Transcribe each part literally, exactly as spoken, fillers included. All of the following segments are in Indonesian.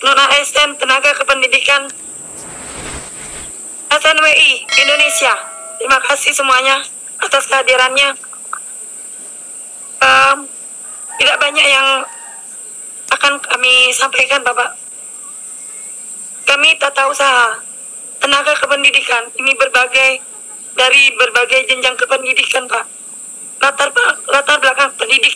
non A S N Tenaga Kependidikan S N W I Indonesia. Terima kasih semuanya atas kehadirannya. Um, tidak banyak yang akan kami sampaikan, Bapak. Kami tata usaha tenaga kependidikan ini berbagai dari berbagai jenjang kependidikan, Pak. Latar latar belakang pendidik.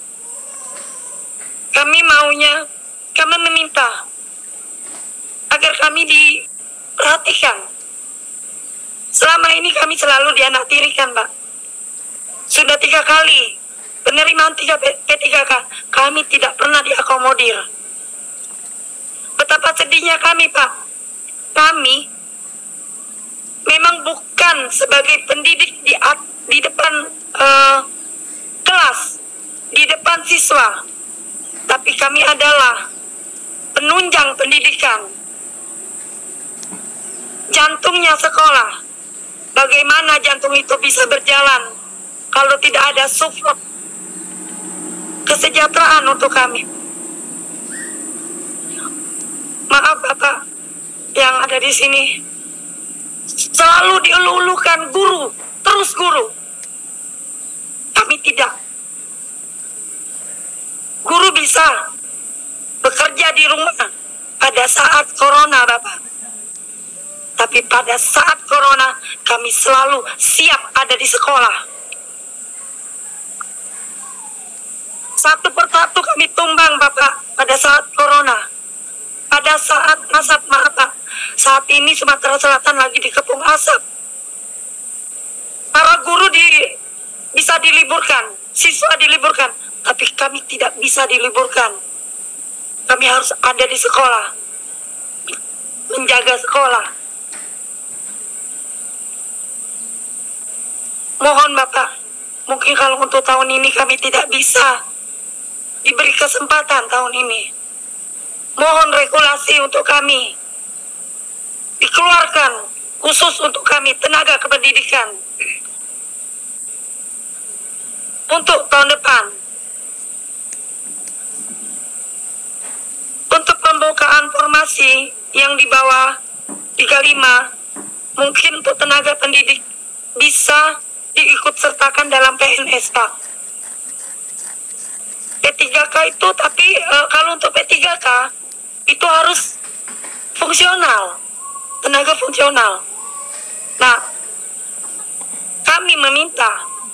Kami maunya, kami meminta agar kami diperhatikan. Selama ini kami selalu dianaktirikan, Pak. Sudah tiga kali penerimaan P tiga K, kami tidak pernah diakomodir. Betapa sedihnya kami, Pak. Kami memang bukan sebagai pendidik di, di depan uh, kelas, di depan siswa, tapi kami adalah penunjang pendidikan, jantungnya sekolah. Bagaimana jantung itu bisa berjalan kalau tidak ada support kesejahteraan untuk kami? Maaf, Bapak yang ada di sini, selalu dielulukan guru, terus guru. Kami tidak. Guru bisa bekerja di rumah pada saat corona, Bapak. Tapi pada saat corona, kami selalu siap ada di sekolah. Satu persatu kami tumbang, Bapak, pada saat corona. Pada saat asap, maaf, Pak. Saat ini Sumatera Selatan lagi dikepung asap. Para guru di, bisa diliburkan, siswa diliburkan, tapi kami tidak bisa diliburkan. Kami harus ada di sekolah, menjaga sekolah. Mohon, Bapak, mungkin kalau untuk tahun ini kami tidak bisa diberi kesempatan tahun ini. Mohon regulasi untuk kami dikeluarkan khusus untuk kami tenaga kependidikan untuk tahun depan. Untuk pembukaan formasi yang di bawah tiga puluh lima, mungkin untuk tenaga pendidik bisa diikut sertakan dalam P N S, Pak. P tiga K itu, tapi e, kalau untuk P tiga K itu harus fungsional, tenaga fungsional. Nah, kami meminta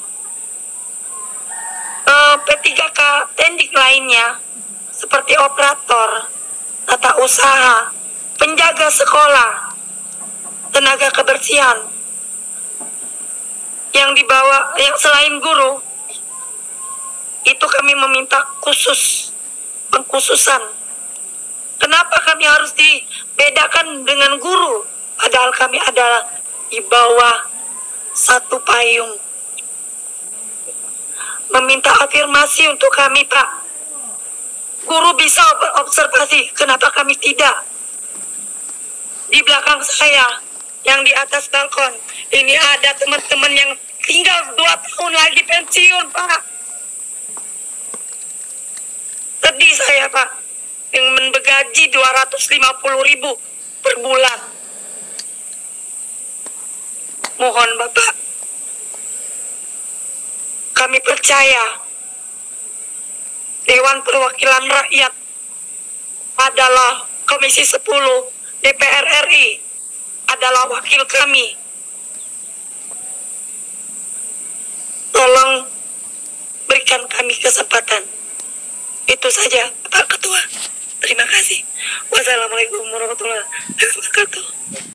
e, P tiga K tendik lainnya seperti operator, tata usaha, penjaga sekolah, tenaga kebersihan, yang dibawa, yang selain guru, itu kami meminta khusus, pengkhususan. Kenapa kami harus dibedakan dengan guru, padahal kami adalah di bawah satu payung? Meminta afirmasi untuk kami, Pak. Guru bisa observasi, kenapa kami tidak? Di belakang saya, yang di atas balkon, ini ada teman-teman yang tinggal dua tahun lagi pensiun, Pak. Sedih saya, Pak, yang bergaji dua ratus lima puluh ribu per bulan. Mohon, Bapak, kami percaya Dewan Perwakilan Rakyat adalah Komisi sepuluh D P R R I, adalah wakil kami. Tolong berikan kami kesempatan. Itu saja, Pak Ketua. Terima kasih. Wassalamualaikum warahmatullahi wabarakatuh.